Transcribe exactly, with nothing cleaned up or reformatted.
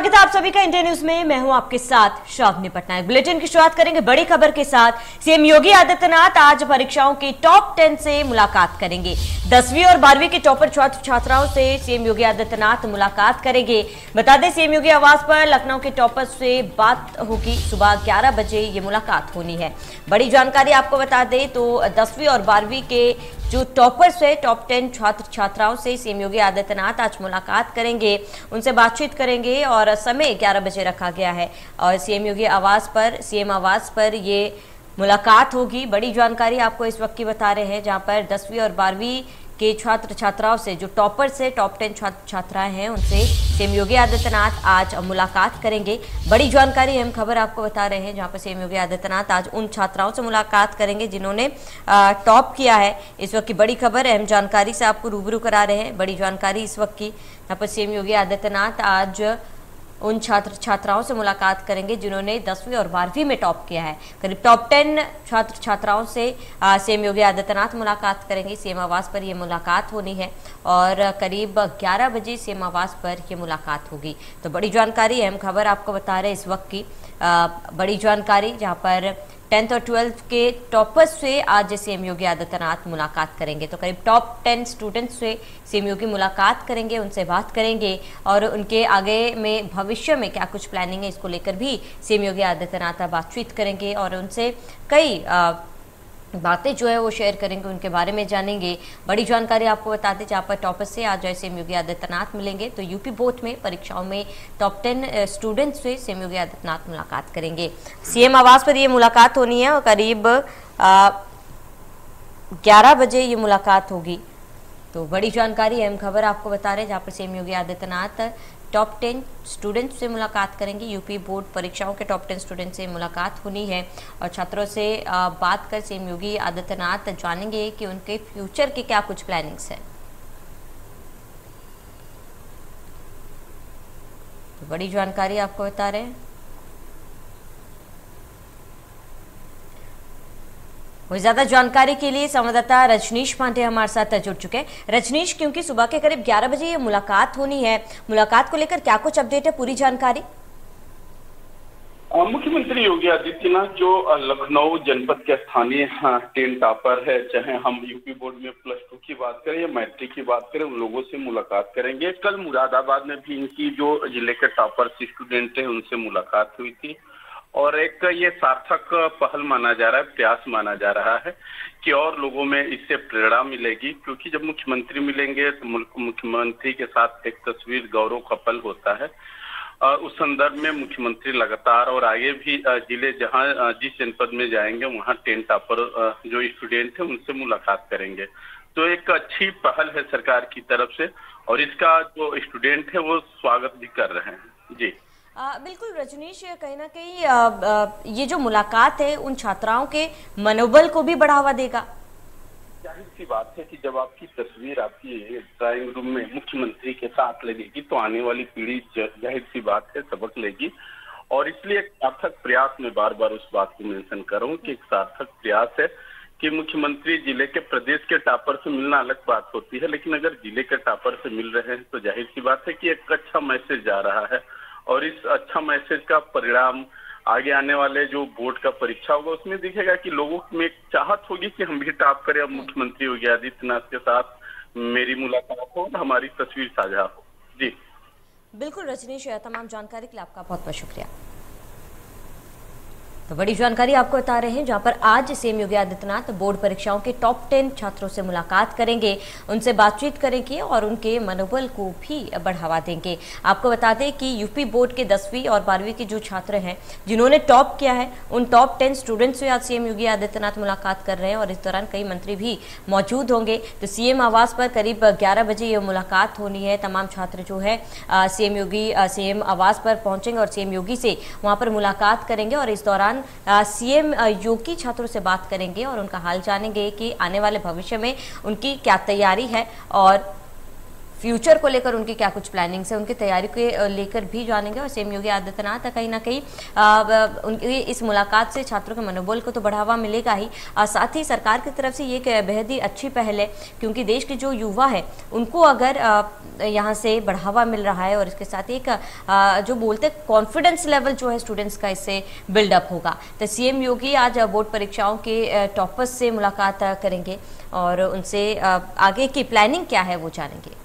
स्वागत है आप सभी का इंडिया न्यूज में। मैं हूं आपके साथ श्रावणी पटनायक। बुलेटिन की शुरुआत करेंगे बड़ी खबर के साथ। सीएम योगी आदित्यनाथ आज परीक्षाओं की टॉप टेन से मुलाकात करेंगे। दसवीं और बारहवीं के टॉपर छात्र छात्राओं से सीएम योगी आदित्यनाथ मुलाकात करेंगे। बता दें सीएम योगी आवास पर लखनऊ के टॉपर से बात होगी। सुबह ग्यारह बजे ये मुलाकात होनी है। बड़ी जानकारी आपको बता दें तो दसवीं और बारहवीं के जो टॉपर्स है, टॉप टेन छात्र छात्राओं से सीएम योगी आदित्यनाथ आज मुलाकात करेंगे, उनसे बातचीत करेंगे और समय ग्यारह बजे रखा गया है और सीएम योगी आवास पर सीएम आवास पर ये मुलाकात होगी। बड़ी जानकारी आपको इस वक्त की बता रहे हैं, जहां पर दसवीं और बारहवीं के छात्र छात्राओं से जो टॉपर्स है, टॉप टेन छात्र छात्राएं हैं, उनसे सीएम योगी आदित्यनाथ आज मुलाकात करेंगे। बड़ी जानकारी अहम खबर आपको बता रहे हैं, जहां पर सीएम योगी आदित्यनाथ आज उन छात्राओं से मुलाकात करेंगे जिन्होंने टॉप किया है। इस वक्त की बड़ी खबर अहम जानकारी से आपको रूबरू करा रहे हैं। बड़ी जानकारी इस वक्त की, यहाँ पर सीएम योगी आदित्यनाथ आज उन छात्र छात्राओं से मुलाकात करेंगे जिन्होंने दसवीं और बारहवीं में टॉप किया है। करीब टॉप टेन छात्र छात्राओं से सीएम योगी आदित्यनाथ मुलाकात करेंगे। सीएम आवास पर यह मुलाकात होनी है और करीब ग्यारह बजे सीएम आवास पर यह मुलाकात होगी। तो बड़ी जानकारी, अहम खबर आपको बता रहे हैं इस वक्त की। आ, बड़ी जानकारी जहां पर टेंथ और ट्वेल्थ के टॉपर्स से आज सीएम योगी आदित्यनाथ मुलाकात करेंगे। तो करीब टॉप टेन स्टूडेंट्स से सीएम योगी मुलाकात करेंगे, उनसे बात करेंगे और उनके आगे में भविष्य में क्या कुछ प्लानिंग है इसको लेकर भी सीएम योगी आदित्यनाथ बातचीत करेंगे और उनसे कई आ, बातें जो है वो शेयर करेंगे, उनके बारे में जानेंगे। बड़ी जानकारी आपको बता दें, जहाँ पर टॉपर्स से आज सीएम योगी आदित्यनाथ मिलेंगे तो यूपी बोर्ड में परीक्षाओं में टॉप टेन स्टूडेंट्स से सीएम योगी आदित्यनाथ मुलाकात करेंगे। सीएम आवास पर ये मुलाकात होनी है और करीब ग्यारह बजे ये मुलाकात होगी। तो बड़ी जानकारी, अहम खबर आपको बता रहे हैं, जहाँ पर CM Yogi Adityanath top ten student से मुलाकात करेंगे। यूपी बोर्ड परीक्षाओं के टॉप टेन स्टूडेंट से मुलाकात होनी है और छात्रों से बात कर सीएम योगी आदित्यनाथ जानेंगे कि उनके फ्यूचर के क्या कुछ प्लानिंग्स हैं। तो बड़ी जानकारी आपको बता रहे हैं। वही ज्यादा जानकारी के लिए संवाददाता रजनीश पांडे हमारे साथ जुड़ चुके हैं। रजनीश, क्योंकि सुबह के करीब ग्यारह बजे ये मुलाकात होनी है, मुलाकात को लेकर क्या कुछ अपडेट है, पूरी जानकारी? मुख्यमंत्री योगी आदित्यनाथ जो लखनऊ जनपद के स्थानीय टेन टॉपर है, चाहे हम यूपी बोर्ड में प्लस टू की बात करें या मैट्रिक की बात करें, उन लोगों से मुलाकात करेंगे। कल मुरादाबाद में भी इनकी जो जिले के टॉपर स्टूडेंट है उनसे मुलाकात हुई थी और एक ये सार्थक पहल माना जा रहा है, प्रयास माना जा रहा है कि और लोगों में इससे प्रेरणा मिलेगी, क्योंकि जब मुख्यमंत्री मिलेंगे तो मुख्यमंत्री के साथ एक तस्वीर गौरव कपल होता है। उस संदर्भ में मुख्यमंत्री लगातार और आगे भी जिले जहां जिस जनपद में जाएंगे वहां टेन टॉपर जो स्टूडेंट है उनसे मुलाकात करेंगे। तो एक अच्छी पहल है सरकार की तरफ से और इसका जो स्टूडेंट है वो स्वागत भी कर रहे हैं। जी आ, बिल्कुल रजनीश, कहीं ना कहीं आ, आ, ये जो मुलाकात है उन छात्राओं के मनोबल को भी बढ़ावा देगा। जाहिर सी बात है कि जब आपकी तस्वीर आपकी ड्राइंग रूम में मुख्यमंत्री के साथ लगेगी तो आने वाली पीढ़ी जाहिर सी बात है सबक लेगी और इसलिए एक सार्थक प्रयास में बार बार उस बात को मेंशन कर रहा हूँ कि एक सार्थक प्रयास है कि मुख्यमंत्री जिले के प्रदेश के टॉपर से मिलना अलग बात होती है, लेकिन अगर जिले के टॉपर से मिल रहे हैं तो जाहिर सी बात है कि एक अच्छा मैसेज जा रहा है और इस अच्छा मैसेज का परिणाम आगे आने वाले जो बोर्ड का परीक्षा होगा उसमें दिखेगा कि लोगों में एक चाहत होगी कि हम भी टॉप करें, अब मुख्यमंत्री योगी आदित्यनाथ के साथ मेरी मुलाकात हो और हमारी तस्वीर साझा हो। जी बिल्कुल रजनीश, तमाम जानकारी के लिए आपका बहुत बहुत शुक्रिया। तो बड़ी जानकारी आपको बता रहे हैं, जहां पर आज सीएम योगी आदित्यनाथ बोर्ड परीक्षाओं के टॉप टेन छात्रों से मुलाकात करेंगे, उनसे बातचीत करेंगे और उनके मनोबल को भी बढ़ावा देंगे। आपको बता दें कि यूपी बोर्ड के दसवीं और बारहवीं के जो छात्र हैं जिन्होंने टॉप किया है, उन टॉप टेन स्टूडेंट्स से आज सीएम योगी आदित्यनाथ मुलाकात कर रहे हैं और इस दौरान कई मंत्री भी मौजूद होंगे। तो सीएम आवास पर करीब ग्यारह बजे ये मुलाकात होनी है। तमाम छात्र जो है सीएम योगी सीएम आवास पर पहुंचेंगे और सीएम योगी से वहां पर मुलाकात करेंगे और इस दौरान सीएम योगी छात्रों से बात करेंगे और उनका हाल जानेंगे कि आने वाले भविष्य में उनकी क्या तैयारी है और फ्यूचर को लेकर उनकी क्या कुछ प्लानिंग्स है, उनकी तैयारी के लेकर भी जानेंगे। और सीएम योगी आदित्यनाथ कहीं ना कहीं उनकी इस मुलाकात से छात्रों के मनोबल को तो बढ़ावा मिलेगा ही, साथ ही सरकार की तरफ से ये एक बेहद ही अच्छी पहल है, क्योंकि देश के जो युवा है उनको अगर यहाँ से बढ़ावा मिल रहा है और इसके साथ एक जो बोलते कॉन्फिडेंस लेवल जो है स्टूडेंट्स का इससे बिल्डअप होगा। तो सीएम योगी आज बोर्ड परीक्षाओं के टॉपर्स से मुलाकात करेंगे और उनसे आगे की प्लानिंग क्या है वो जानेंगे।